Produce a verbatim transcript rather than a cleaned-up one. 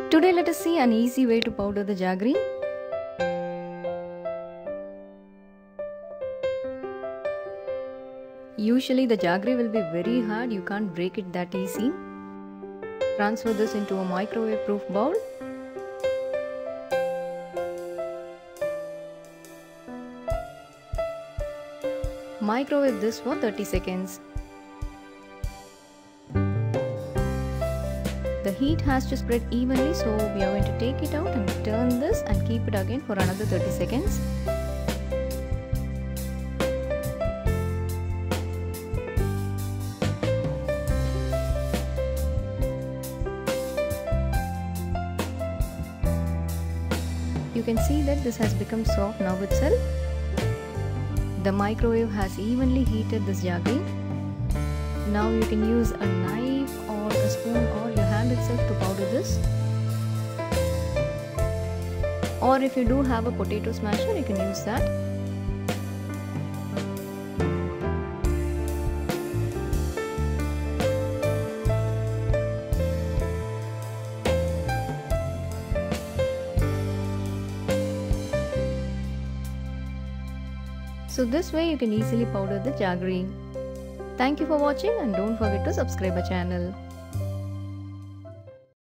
Today let us see an easy way to powder the jaggery. Usually the jaggery will be very hard, you can't break it that easy. Transfer this into a microwave proof bowl. Microwave this for thirty seconds. The heat has to spread evenly, so we are going to take it out and turn this and keep it again for another thirty seconds. You can see that this has become soft now itself. The microwave has evenly heated this jaggery. Now you can use a knife or a spoon or your hand itself to powder this. Or if you do have a potato smasher, you can use that. So this way you can easily powder the jaggery. Thank you for watching and don't forget to subscribe our channel.